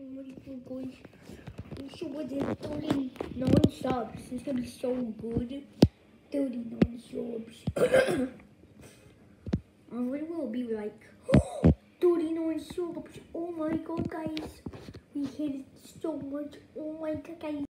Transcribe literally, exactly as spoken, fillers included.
really cool, guys. So with the thirty-nine subs, it's gonna be so good. thirty-nine subs. I really will be like thirty-nine subs. Oh my god, guys. We hit it so much. Oh my god, guys.